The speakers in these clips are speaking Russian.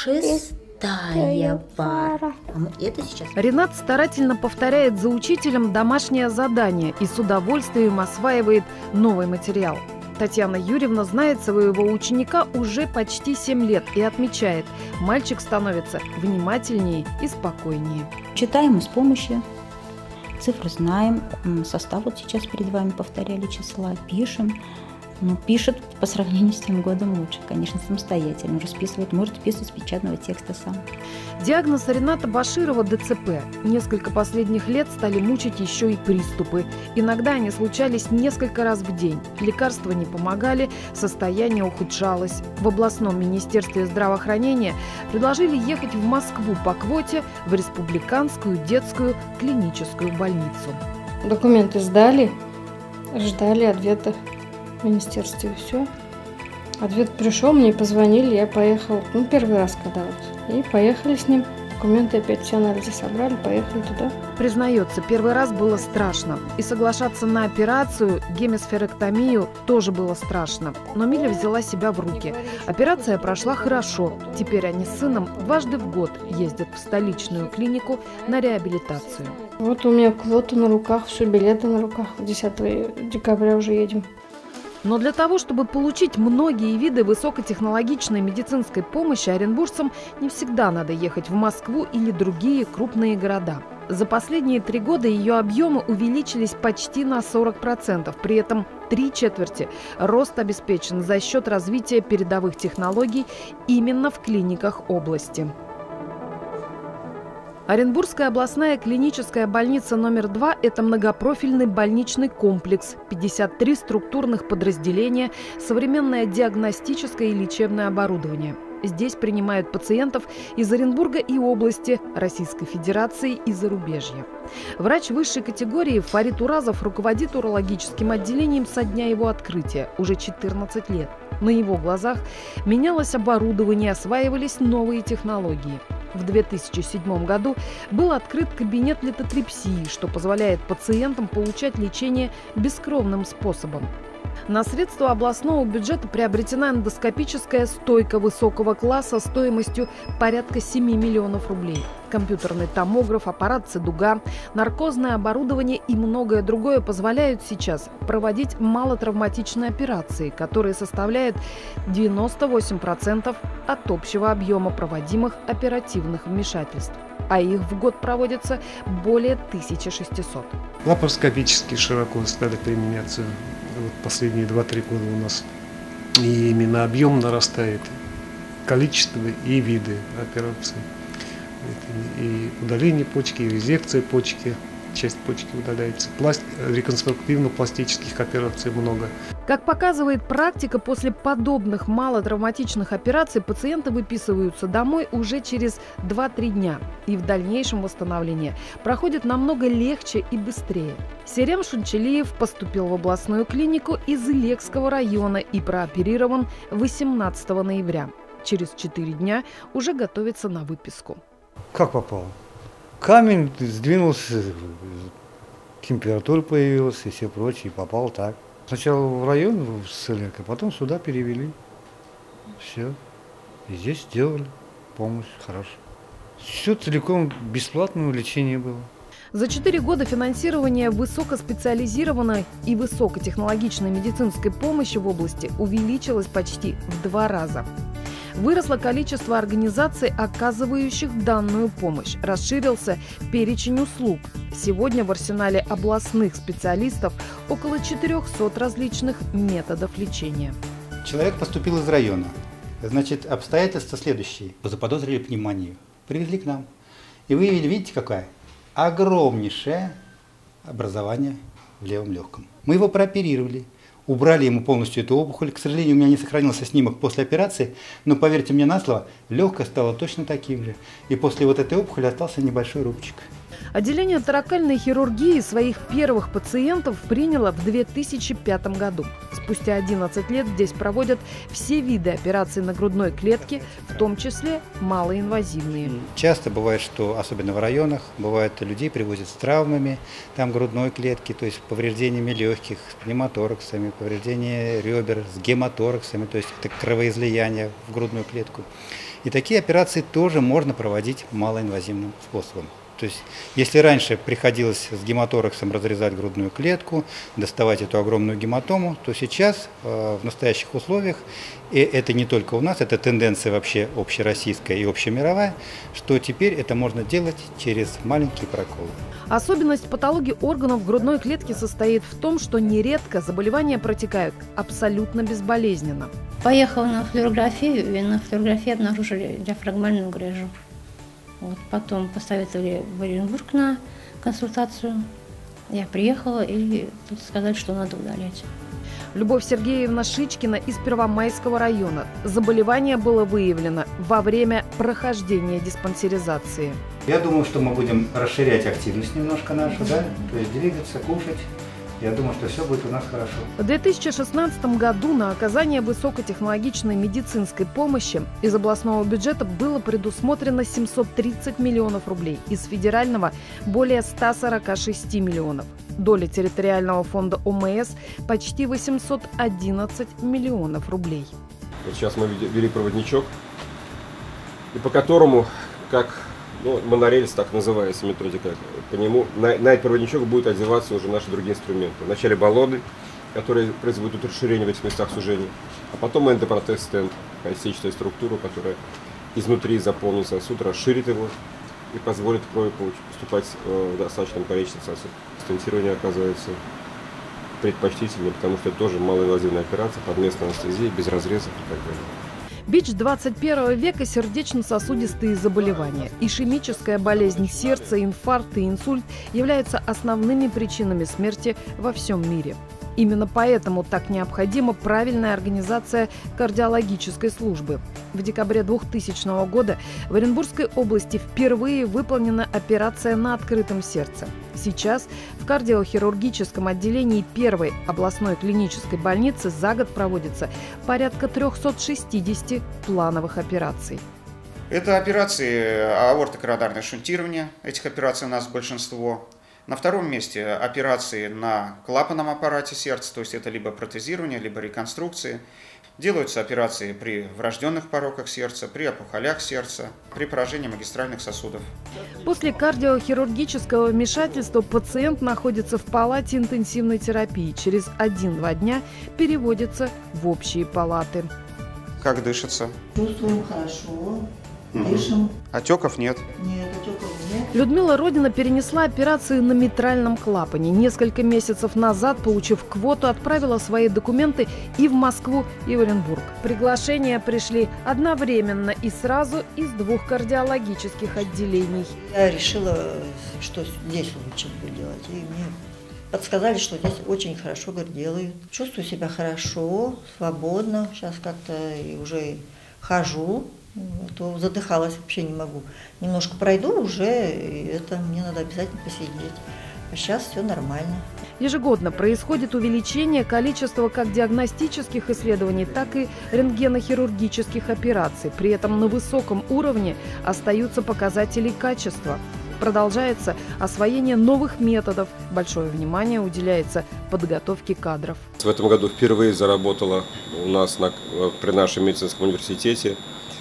Шестая пара. Это сейчас. Ренат старательно повторяет за учителем домашнее задание и с удовольствием осваивает новый материал. Татьяна Юрьевна знает своего ученика уже почти 7 лет и отмечает, мальчик становится внимательнее и спокойнее. Читаем с помощью цифр, знаем, состав вот сейчас перед вами повторяли числа, пишем. Пишет по сравнению с тем годом лучше, конечно, самостоятельно, расписывает, может писать с печатного текста сам. Диагноз Рената Баширова – ДЦП. Несколько последних лет стали мучить еще и приступы. Иногда они случались несколько раз в день. Лекарства не помогали, состояние ухудшалось. В областном министерстве здравоохранения предложили ехать в Москву по квоте в республиканскую детскую клиническую больницу. Документы сдали, ждали ответа в министерстве, и все. Ответ пришел, мне позвонили, я поехал, первый раз когда вот, и поехали с ним. Документы опять все анализы собрали, поехали туда. Признается, первый раз было страшно. И соглашаться на операцию, гемисферэктомию, тоже было страшно. Но Миля взяла себя в руки. Операция прошла хорошо. Теперь они с сыном дважды в год ездят в столичную клинику на реабилитацию. Вот у меня квота на руках, все, билеты на руках. 10 декабря уже едем. Но для того, чтобы получить многие виды высокотехнологичной медицинской помощи оренбуржцам, не всегда надо ехать в Москву или другие крупные города. За последние 3 года ее объемы увеличились почти на 40%. При этом 3/4 рост обеспечен за счет развития передовых технологий именно в клиниках области. Оренбургская областная клиническая больница номер 2 – это многопрофильный больничный комплекс, 53 структурных подразделения, современное диагностическое и лечебное оборудование. Здесь принимают пациентов из Оренбурга и области, Российской Федерации и зарубежья. Врач высшей категории Фарид Уразов руководит урологическим отделением со дня его открытия, уже 14 лет. На его глазах менялось оборудование, осваивались новые технологии. В 2007 году был открыт кабинет литотрепсии, что позволяет пациентам получать лечение бескровным способом. На средства областного бюджета приобретена эндоскопическая стойка высокого класса стоимостью порядка 7 миллионов рублей. Компьютерный томограф, аппарат Цедуга, наркозное оборудование и многое другое позволяют сейчас проводить малотравматичные операции, которые составляют 98% от общего объема проводимых оперативных вмешательств. А их в год проводится более 1600. Лапароскопически широко стали применяться последние 2-3 года у нас. И именно объем нарастает, количество и виды операций. И удаление почки, и резекция почки, часть почки удаляется. Реконструктивно-пластических операций много. Как показывает практика, после подобных малотравматичных операций пациенты выписываются домой уже через 2-3 дня. И в дальнейшем восстановление проходит намного легче и быстрее. Серем Шунчалиев поступил в областную клинику из Илекского района и прооперирован 18 ноября. Через 4 дня уже готовится на выписку. Как попал? Камень сдвинулся, температура появилась и все прочее, и попал так. Сначала в район с Элек, а потом сюда перевели. Все. И здесь сделали помощь, хорошо. Все целиком бесплатное лечение было. За 4 года финансирование высокоспециализированной и высокотехнологичной медицинской помощи в области увеличилось почти в 2 раза. Выросло количество организаций, оказывающих данную помощь. Расширился перечень услуг. Сегодня в арсенале областных специалистов около 400 различных методов лечения. Человек поступил из района. Значит, обстоятельства следующие. Заподозрили пневмонию. Привезли к нам. И выявили, видите, какое? Огромнейшее образование в левом легком. Мы его прооперировали. Убрали ему полностью эту опухоль. К сожалению, у меня не сохранился снимок после операции, но, поверьте мне на слово, легкое стало точно таким же. И после вот этой опухоли остался небольшой рубчик. Отделение торакальной хирургии своих первых пациентов приняло в 2005 году. Спустя 11 лет здесь проводят все виды операций на грудной клетке, в том числе малоинвазивные. Часто бывает, что, особенно в районах, бывает, людей привозят с травмами там грудной клетки, то есть повреждениями легких, с пневмотораксами, повреждения ребер, с гемотораксами, то есть это кровоизлияние в грудную клетку. И такие операции тоже можно проводить малоинвазивным способом. То есть, если раньше приходилось с гематораксом разрезать грудную клетку, доставать эту огромную гематому, то сейчас в настоящих условиях, и это не только у нас, это тенденция вообще общероссийская и общемировая, что теперь это можно делать через маленькие проколы. Особенность патологии органов грудной клетки состоит в том, что нередко заболевания протекают абсолютно безболезненно. Поехала на флюорографию, и на флюорографии обнаружили диафрагмальную грыжу. Вот, потом посоветовали в Оренбург на консультацию. Я приехала, и тут сказали, что надо удалять. Любовь Сергеевна Шичкина из Первомайского района. Заболевание было выявлено во время прохождения диспансеризации. Я думаю, что мы будем расширять активность немножко нашу, да? То есть двигаться, кушать. Я думаю, что все будет у нас хорошо. В 2016 году на оказание высокотехнологичной медицинской помощи из областного бюджета было предусмотрено 730 миллионов рублей, из федерального – более 146 миллионов. Доля территориального фонда ОМС – почти 811 миллионов рублей. Вот сейчас мы ввели проводничок, и по которому, как монорельс, так называется методика, по нему на этот проводничок будет одеваться уже наши другие инструменты. Вначале баллоны, которые производят расширение в этих местах сужения, а потом эндопротез-стенд, сетчатая структура, которая изнутри заполнит сосуд, расширит его и позволит крови поступать в достаточном количестве сосудов. Стентирование оказывается предпочтительнее, потому что это тоже малоинвазивная операция под местной анестезией, без разрезов и так далее. БИЧ 21 века – сердечно-сосудистые заболевания. Ишемическая болезнь сердца, инфаркт и инсульт являются основными причинами смерти во всем мире. Именно поэтому так необходима правильная организация кардиологической службы. В декабре 2000 года в Оренбургской области впервые выполнена операция на открытом сердце. Сейчас в кардиохирургическом отделении первой областной клинической больницы за год проводится порядка 360 плановых операций. Это операции аортокоронарное шунтирование. Этих операций у нас большинство. На втором месте операции на клапанном аппарате сердца, то есть это либо протезирование, либо реконструкции. Делаются операции при врожденных пороках сердца, при опухолях сердца, при поражении магистральных сосудов. После кардиохирургического вмешательства пациент находится в палате интенсивной терапии. Через 1-2 дня переводится в общие палаты. Как дышится? Чувствуем хорошо, дышим. Отеков нет. Нет, отеков нет. Людмила Родина перенесла операцию на митральном клапане. Несколько месяцев назад, получив квоту, отправила свои документы и в Москву, и в Оренбург. Приглашения пришли одновременно и сразу из 2 кардиологических отделений. Я решила, что здесь лучше будет делать. И мне подсказали, что здесь очень хорошо, говорят, делают. Чувствую себя хорошо, свободно. Сейчас как-то и уже хожу. То задыхалась, вообще не могу. Немножко пройду уже, и это мне надо обязательно посидеть. А сейчас все нормально. Ежегодно происходит увеличение количества как диагностических исследований, так и рентгенохирургических операций. При этом на высоком уровне остаются показатели качества. Продолжается освоение новых методов. Большое внимание уделяется подготовке кадров. В этом году впервые заработала у нас при нашем медицинском университете.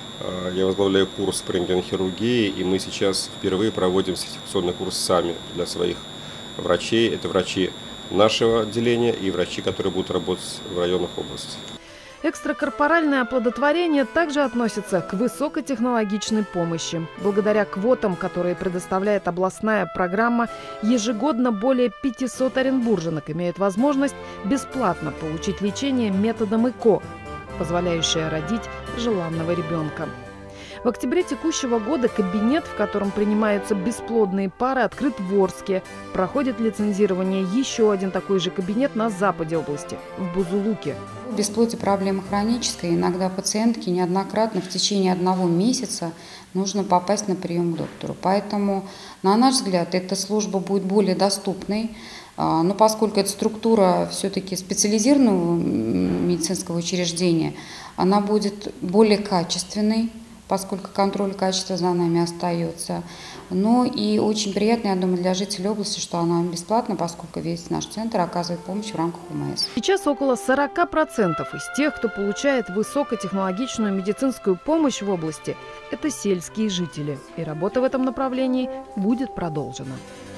Я возглавляю курс по рентгенохирургии, и мы сейчас впервые проводим сертификационный курс сами для своих врачей. Это врачи нашего отделения и врачи, которые будут работать в районах области. Экстракорпоральное оплодотворение также относится к высокотехнологичной помощи. Благодаря квотам, которые предоставляет областная программа, ежегодно более 500 оренбурженок имеют возможность бесплатно получить лечение методом ЭКО, позволяющее родить желанного ребенка. В октябре текущего года кабинет, в котором принимаются бесплодные пары, открыт в Орске. Проходит лицензирование еще один такой же кабинет на западе области, в Бузулуке. Бесплодие – проблема хроническая. Иногда пациентке неоднократно в течение 1 месяца нужно попасть на прием к доктору. Поэтому, на наш взгляд, эта служба будет более доступной. Но поскольку это структура все-таки специализированного медицинского учреждения, она будет более качественной, поскольку контроль качества за нами остается. Ну и очень приятно, я думаю, для жителей области, что она бесплатна, поскольку весь наш центр оказывает помощь в рамках ОМС. Сейчас около 40% из тех, кто получает высокотехнологичную медицинскую помощь в области, это сельские жители. И работа в этом направлении будет продолжена.